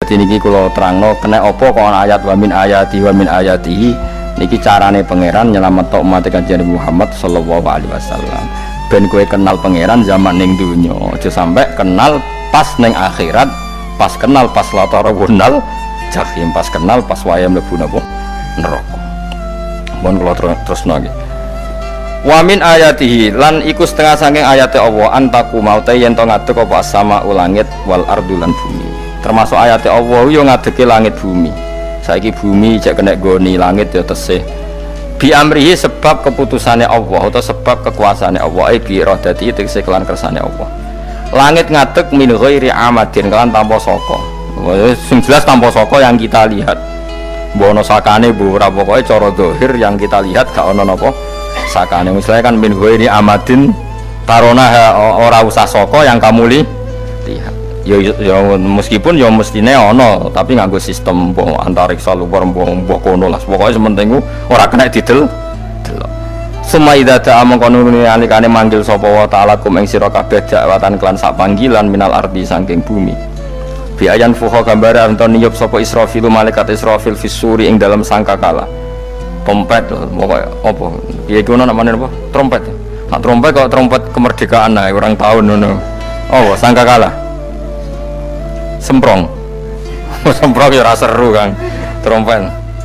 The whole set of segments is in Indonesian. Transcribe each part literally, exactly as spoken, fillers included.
Dadi niki kula terangno kena apa kok ana ayat wa min ayati wa min ayatihi niki carane pangeran nyelametno umat Kanjeng Muhammad sallallahu alaihi wasallam. Ben kowe kenal pangeran zaman ning dunya, aja sampai kenal pas ning akhirat, pas kenal pas latara wonal jahim, pas kenal pas waya mlebu napa neraka. Mohon kula terusno nggih. Wa min ayatihi lan iku setengah saking ayate Allah antaku maute yen to ngadeg apa sama ulangit wal ardu lan bumi. Termasuk ayate Allah yo ngadege langit bumi. Saiki bumi cek kena goni langit ya tesih. Bi amrihi sebab keputusane Allah atau sebab kekuasaane Allah ai bi iradati tegese kelan kersane Allah. Langit ngadeg min ghairi amadin kelan tanpa saka. Sing jelas tanpa saka yang kita lihat. Mbono sakane bu ora pokoke cara zahir yang kita lihat gak ono napa sakane. Misalnya kan min ghairi amadin tarona ora usah saka yang kamu lihat. Ya, ya meskipun ya mestine ono tapi nganggo sistem mbok antariksa luar mbok mbok kono lah pokoke sementing ora kena didel delok sumaida ta mongkon nalikane manggil sapa wa taala kum ing sira kabeh dakwatan klan sak panggilan minal ardi saking bumi biayan fuha gambar anton niyup sapa Israfil malaikat Israfil fisuri ing dalam sangkakala trompet pokoke apa piye kono namane apa trompet nak trompet kok trompet kemerdekaan ae orang tahun ngono oh sangkakala semprong semprong ya rasa seru kan trompet.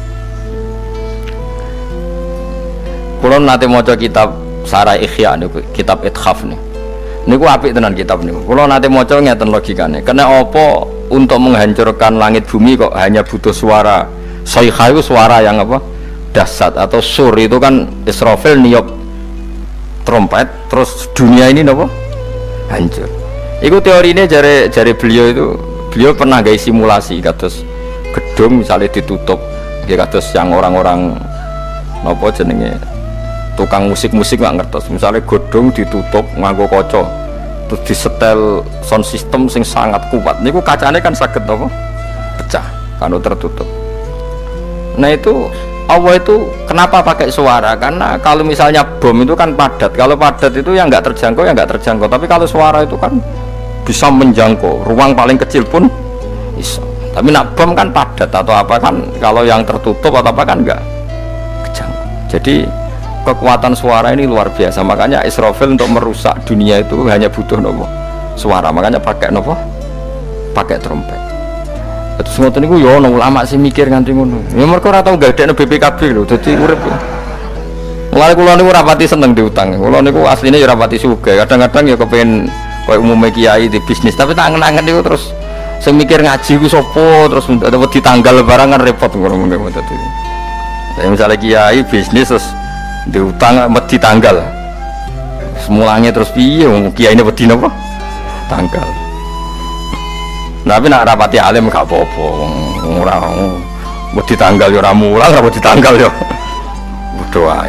Kulo nate maca kitab Sarah Ikhya niku kitab Ithaf nih niku apik tenan kitab niku. Kulo nate maca ngeten logikane kena apa untuk menghancurkan langit bumi kok hanya butuh suara sayha itu suara yang apa dahsyat atau sur itu kan Israfil niup trompet terus dunia ini napa hancur. Iku teorine jare jare beliau itu beliau pernah gawe simulasi kados gedung misalnya ditutup ya kados yang orang-orang napa jenenge tukang musik-musik nggak ngertos misalnya gedung ditutup nganggo kaca terus disetel sound system sing sangat kuat niku kacane kan saged apa pecah kalau tertutup. Nah itu Allah itu kenapa pakai suara karena kalau misalnya bom itu kan padat, kalau padat itu yang nggak terjangkau ya nggak terjangkau, tapi kalau suara itu kan bisa menjangkau ruang paling kecil pun bisa. Tapi nak bom kan padat atau apa kan kalau yang tertutup atau apa kan enggak kejangkau. Jadi kekuatan suara ini luar biasa. Makanya Israfil untuk merusak dunia itu hanya butuh nopo suara. Makanya pakai nopo pakai trompet. Terus ngoten niku yo ono ulama sing mikir nganti ngono. Ya mergo ora tau gadekno B P K B lho. Dadi urip. Mulane kula niku rapati seneng diutang. Kula niku asline ya rapati sugih. Kadang-kadang ya kepengin koyo umume kiai di bisnis, tapi tak angen-angen itu terus sing mikir ngaji ku sapa terus dapat ditanggal barang kan repot ngono ngono dadi. Saya misalnya kiai bisnis terus diutang wedi tanggal. Semulanya terus piye wong kiyaine wedi napa? Tanggal. Tapi nak rapati alim gak apa-apa wong ora wedi tanggal ya ora mulang ora wedi tanggal ya. Bodho wae.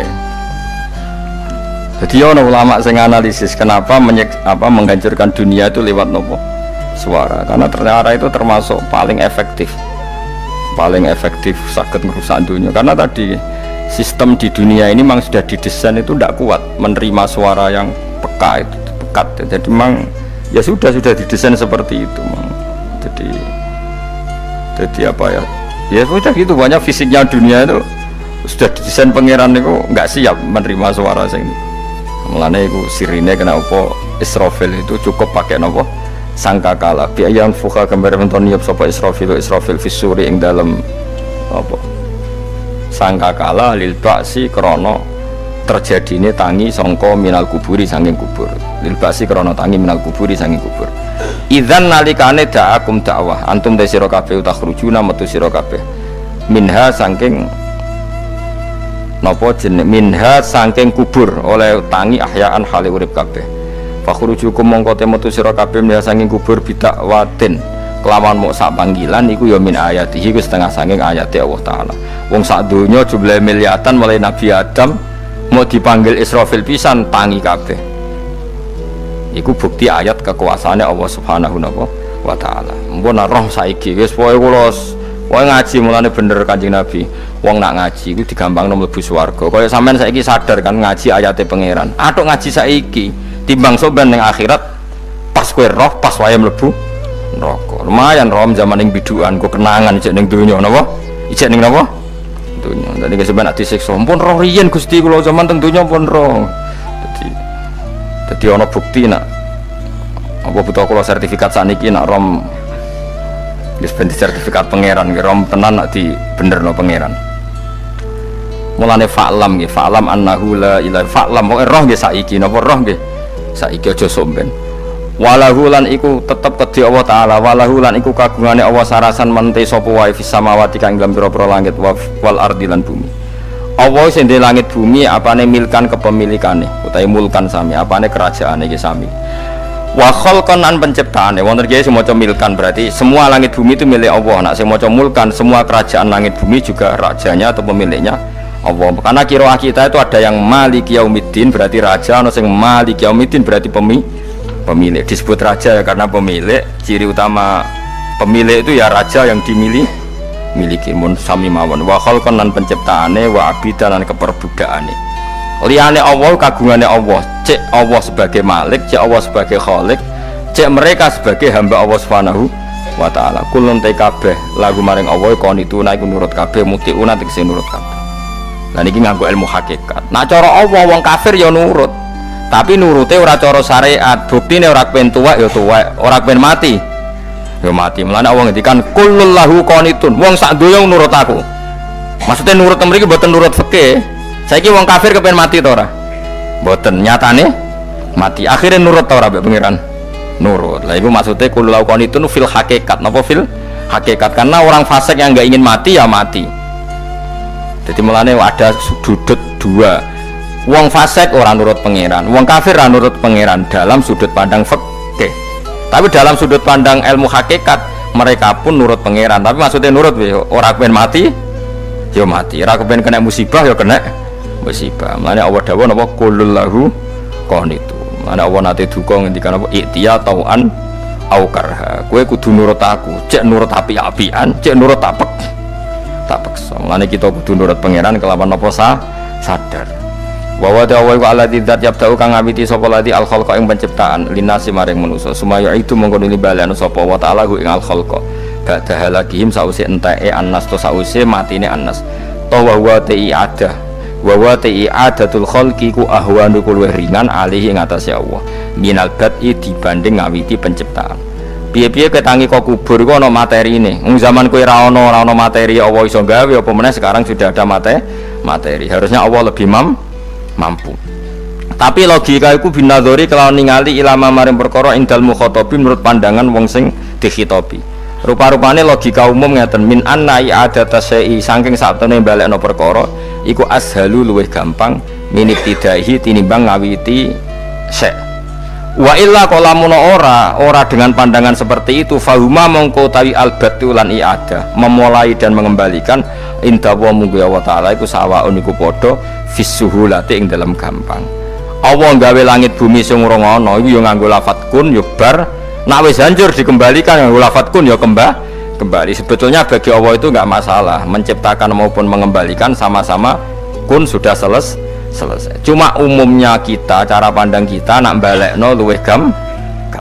Jadi ono ulama sing analisis kenapa menyek, apa menghancurkan dunia itu lewat nopo suara karena ternyata itu termasuk paling efektif paling efektif sakit merusak dunia karena tadi sistem di dunia ini memang sudah didesain itu tidak kuat menerima suara yang peka itu pekat jadi memang ya sudah sudah didesain seperti itu memang. Jadi jadi apa ya ya sudah gitu banyak fisiknya dunia itu sudah didesain pangeran itu nggak siap menerima suara sing mulane iku sirine kenapa Israfil itu cukup pakai napa sangkakala biayan fuka gambar menton niup sapa Israfil Israfil fisuri ing dalem apa sangkakala lil ba'si krana terjadine tangi sangka minal kuburi saking kubur lil ba'si krana tangi minal kuburi saking kubur idzan nalikane da'akum dakwah antum de sira kabeh takhrujuna metu sira kabeh minha saking napa jeneng minha saking kubur oleh tangi ahyaan hale urip kabeh fakhrujukum mongko metu sira kabeh minha saking kubur bidakwatin kelawan mok sak panggilan iku ya min ayatihi ku setengah saking ayate Allah taala wong sak donya jumlah miliatan mulai Nabi Adam mau dipanggil Israfil pisan tangi kabeh iku bukti ayat kekuasaane Allah subhanahu wa taala mbon roh saiki wis pokoke kula wong ngaji mulane bener Kanjeng Nabi wong nak ngaji iku digampangno mlebu swarga kaya sampean saiki sadar kan ngaji ayate pangeran atuk ngaji saiki timbang soban ning akhirat pas kowe roh pas wae mlebu neraka. Lumayan rom zaman ning bidukan ku kenangan ijek ning donya napa? Ijek ning napa? Donya. Dadi keseban ati siksa. Pun roh riyen Gusti kula zaman teng donya pun roh. Dadi dadi ana bukti nak apa butuh kula sertifikat saniki nak rom wis ben sertifikat pangeran ki rom tenan nak di benerno pangeran. Mulane fa'lam nggih, fa'lam annahu la ilaha fa'lam pokoke roh nggih saiki napa roh nggih. Saiki aja somben. Walahu lan iku tetep kedhi Allah taala, walahu lan iku kagungane Allah sarasan mente sapa wae fis samawati kang dalam pira-pira langit wal ardi lan bumi. Allah sing ndek langit bumi apane milkan kepemilikane utawi mulkan sami, apane kerajaane iki sami. Wa khalqan an penciptaane wonten kiye sing maca milkan berarti semua langit bumi itu milik Allah. Nak sing maca mulkan semua kerajaan langit bumi juga rajanya atau pemiliknya Allah. Karena qiraah kita itu ada yang Maliki Yaumiddin berarti raja, ana sing Maliki Yaumiddin berarti pemilik. Pemilik disebut raja ya karena pemilik, ciri utama pemilik itu ya raja yang dimiliki miliki mun sami mawon wa khalqan lan penciptaane wa abidan lan keperbudakane liyane Allah kagungane Allah cek Allah sebagai malik, cek Allah sebagai khalik, cek mereka sebagai hamba Allah Subhanahu wa taala kulun te kabeh lagu maring Allah kon itu naik nurut kabeh mutiuna tegese nurut kabeh. Lah niki nganggo ilmu hakikat. Nah cara Allah wong kafir ya nurut. Tapi nurute ora cara syariat, buktine ora kepen tuwek ya tuwek, ora kepen mati ya mati. Mulane Allah ngendikan kullul lahu qanitun, wong sak donya nurut aku. Maksudnya nurut mriki mboten nurut fikih. Saiki wong kafir kepen mati to ora? Mboten, nyatane mati. Akhirnya nurut to ora mbek pangeran? Nurut. Lah iku maksudnya kullul lahu qanitun fil hakikat. Napa fil hakikat? Karena orang fasik yang enggak ingin mati ya mati. Jadi mulane ada sudut dua. Wong fasik orang nurut pangeran, wong kafir ora nurut pangeran dalam sudut pandang fikih. Tapi dalam sudut pandang ilmu hakikat mereka pun nurut pangeran. Tapi maksudnya nurut ora kepen mati, ya mati. Ora kepen kena musibah ya kena musibah. Mulane Allah dawuh napa qulul lahu qanitu. Mulane Allah nate duka ngendikan apa iktiya tauan au karha. Kowe kudu nurut aku, cek nurut api-apian, cek nurut tapek. Tapek. Mulane kita kudu nurut pangeran kelawan apa sah sadar. Wa wa ta'ala wa alladzi dzat yabda'u kang ngawiti sapa ladi al khalqa ing penciptaan linasi maring manusa sumaya itu mongko nuli balane sapa wa ta'ala ing al khalqa ba'da halakihim sause enteke annas to sause matine annas to wa wa ti ada wa wa ti adatul khalqi ku ahwanu luwih ringan alih ing atase Allah minal bad'i dibanding ngawiti penciptaan. Piye-piye ketangi kok kubur iku ana materine. Wong zaman kowe ra ana ora ana materi Allah iso gawe apa meneh sekarang sudah ada mate materi. Harusnya Allah lebih mam mampu. Tapi logika iku binadzori kelawan ningali ilama maring perkara indal mukhatabin menurut pandangan wong sing dikhitobi. Rupa-rupane logika umum ngeten min anna i'adata syai saking satune balekno perkara iku ashalu luwih gampang minit tidahi tinimbang ngawiti syai. Wa illa qalamun ora ora dengan pandangan seperti itu fahuma mongko tawi albatu lan i'adah memulai dan mengembalikan inda wa munggu Allah taala iku sawaun iku padha fisuhulati ing dalam gampang. Allah gawe langit bumi sing ora ana iku ya nganggo lafat kun ya bar, nek wis hancur dikembalikan nganggo lafat kun ya kembah kembali. Sebetulnya bagi Allah itu enggak masalah menciptakan maupun mengembalikan sama-sama kun sudah selesai selesai. Cuma umumnya kita cara pandang kita nak balekno luwih gam